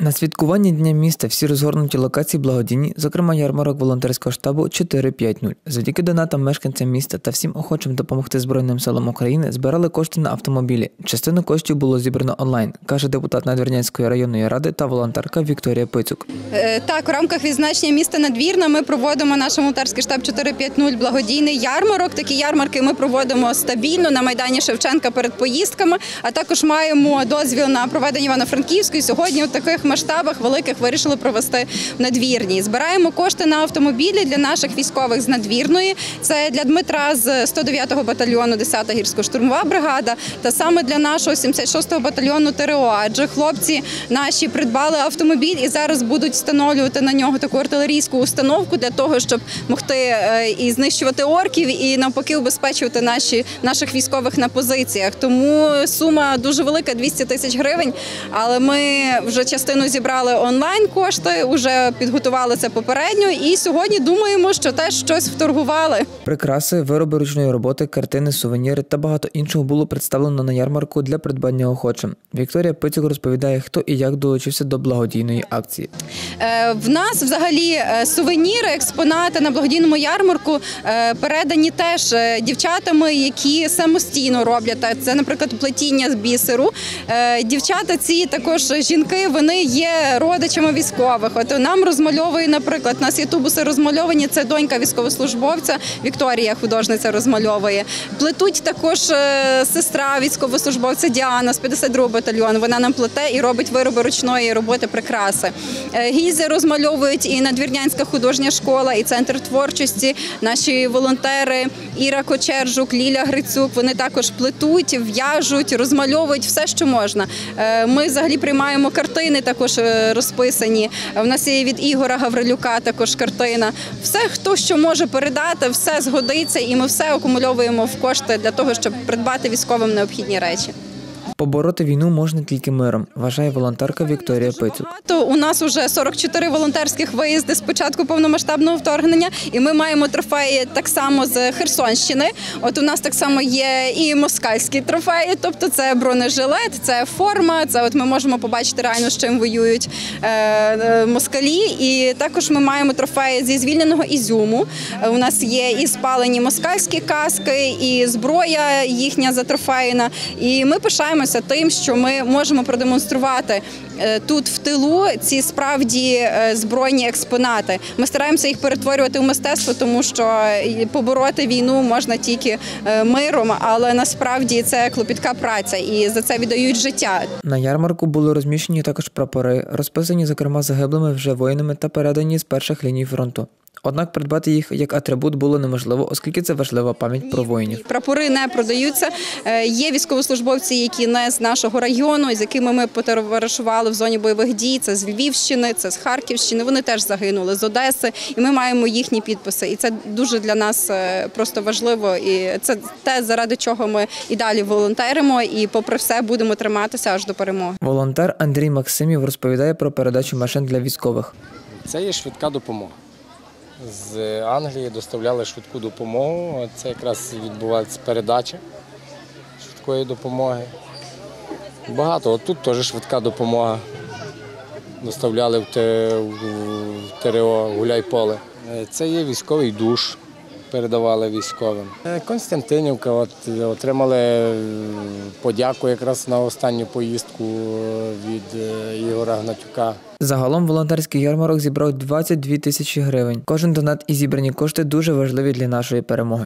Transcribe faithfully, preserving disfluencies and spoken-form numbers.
На святкування Дня міста всі розгорнуті локації благодійні, зокрема ярмарок волонтерського штабу чотири п'ять нуль. Завдяки донатам мешканцям міста та всім охочим допомогти Збройним силам України збирали кошти на автомобілі. Частину коштів було зібрано онлайн, каже депутат Надвірнянської районної ради та волонтерка Вікторія Пицюк. Так, в рамках відзначення міста Надвірна ми проводимо наш волонтерський штаб чотири п'ять нуль благодійний ярмарок. Такі ярмарки ми проводимо стабільно на Майдані Шевченка перед поїздками, а також маємо дозвіл на проведення Івано-Франківської. Сьогодні у таких масштабах великих вирішили провести в Надвірній. Збираємо кошти на автомобілі для наших військових з Надвірної. Це для Дмитра з сто дев'ятого батальйону десята гірсько-штурмова бригада та саме для нашого сімдесят шостого батальйону ТРО. Адже хлопці наші придбали автомобіль і зараз будуть встановлювати на нього таку артилерійську установку для того, щоб могти і знищувати орків, і навпаки убезпечувати наші, наших військових на позиціях. Тому сума дуже велика – двісті тисяч гривень, але ми вже частину зібрали онлайн кошти, вже підготували це попередньо і сьогодні думаємо, що теж щось вторгували. Прикраси, вироби ручної роботи, картини, сувеніри та багато іншого було представлено на ярмарку для придбання охочим. Вікторія Пицюк розповідає, хто і як долучився до благодійної акції. В нас взагалі сувеніри, експонати на благодійному ярмарку передані теж дівчатами, які самостійно роблять. Це, наприклад, плетіння з бісеру. Дівчата ці також жінки, вони є родичами військових. От нам розмальовує, наприклад, у нас є тубуси розмальовані, це донька військовослужбовця, Вікторія, художниця, розмальовує. Плетуть також сестра військовослужбовця Діана з п'ятдесят другого батальйону, вона нам плете і робить вироби ручної роботи, прикраси. Гільзи розмальовують і Надвірнянська художня школа, і центр творчості, наші волонтери Іра Кочержук, Ліля Грицюк, вони також плетуть, в'яжуть, розмальовують все, що можна. Ми взагалі приймаємо картини, також розписані. У нас є від Ігора Гаврилюка також картина. Все, хто що може передати, все згодиться, і ми все акумульовуємо в кошти для того, щоб придбати військовим необхідні речі. Побороти війну можна тільки миром, вважає волонтерка Вікторія Пицюк. У нас вже сорок чотири волонтерських виїзди з початку повномасштабного вторгнення, і ми маємо трофеї так само з Херсонщини. От у нас так само є і москальські трофеї, тобто це бронежилет, це форма, це от ми можемо побачити реально, з чим воюють е, москалі. І також ми маємо трофеї зі звільненого Ізюму. У нас є і спалені москальські каски, і зброя їхня затрофеїна. І ми пишаємося тим, що ми можемо продемонструвати тут в тилу ці справді збройні експонати. Ми стараємося їх перетворювати в мистецтво, тому що побороти війну можна тільки миром, але насправді це клопітка праця і за це віддають життя. На ярмарку були розміщені також прапори, розписані, зокрема, загиблими вже воїнами та передані з перших ліній фронту. Однак придбати їх як атрибут було неможливо, оскільки це важлива пам'ять про воїнів. Прапори не продаються. Є військовослужбовці, які не з нашого району, з якими ми потоваришували в зоні бойових дій. Це з Львівщини, це з Харківщини. Вони теж загинули, з Одеси. І ми маємо їхні підписи. І це дуже для нас просто важливо. І це те, заради чого ми і далі волонтеримо. І попри все будемо триматися аж до перемоги. Волонтер Андрій Максимів розповідає про передачу машин для військових. Це є швидка допомога. З Англії доставляли швидку допомогу, це якраз відбувається передача швидкої допомоги. Багато, от тут теж швидка допомога. Доставляли в ТРО Гуляйполе. Це є військовий душ, передавали військовим. Константинівка, от, отримали подяку якраз на останню поїздку від Ігора Гнатюка. Загалом волонтерський ярмарок зібрав двадцять дві тисячі гривень. Кожен донат і зібрані кошти дуже важливі для нашої перемоги.